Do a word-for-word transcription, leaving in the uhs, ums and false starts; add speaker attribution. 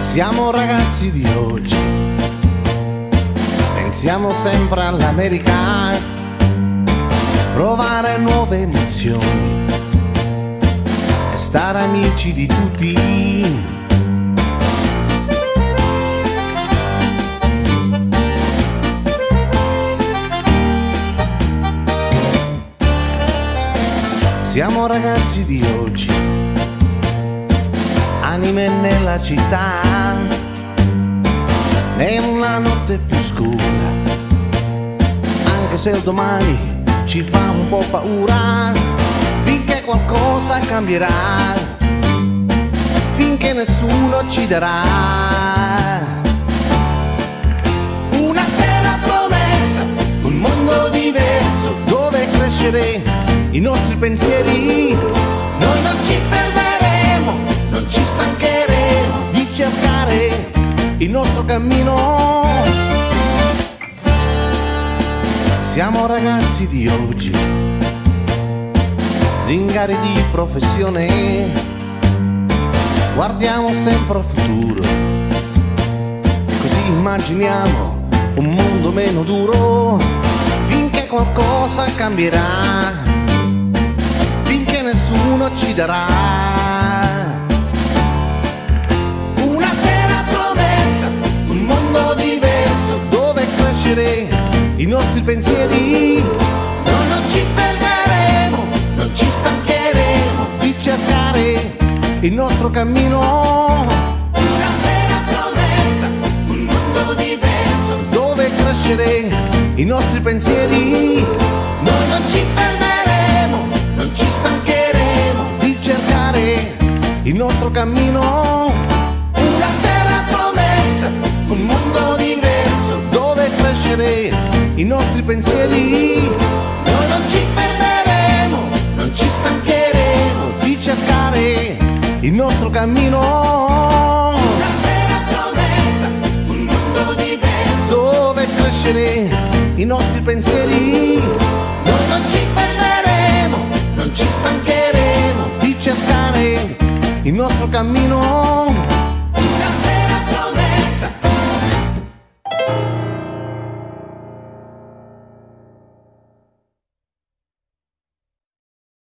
Speaker 1: Siamo ragazzi di oggi, pensiamo sempre all'America, provare nuove emozioni e stare amici di tutti. Siamo ragazzi di oggi, anime nella città, nella notte più scura, anche se il domani ci fa un po' paura, finché qualcosa cambierà, finché nessuno ci darà una terra promessa, un mondo diverso dove crescere i nostri pensieri. Noi non ci fermeremo, non ci stancheremo di cercare il nostro cammino. Siamo ragazzi di oggi, zingari di professione, guardiamo sempre al futuro e così immaginiamo un mondo meno duro, finché qualcosa cambierà, finché nessuno ci darà una terra promessa, un mondo diverso dove crescere i nostri pensieri. Noi non ci fermeremo, non ci stancheremo di cercare il nostro cammino.
Speaker 2: Una terra promessa, un mondo diverso
Speaker 1: dove crescere i nostri pensieri. Noi non ci fermeremo, non ci stancheremo di cercare il nostro cammino. Una terra promessa, un mondo diverso dove crescere i nostri pensieri. Noi non ci fermeremo, non ci stancheremo di cercare il nostro cammino.
Speaker 2: Una terra promessa, un mondo diverso
Speaker 1: dove crescere i nostri pensieri.
Speaker 2: Noi non ci fermeremo,
Speaker 1: non ci stancheremo di cercare il nostro cammino.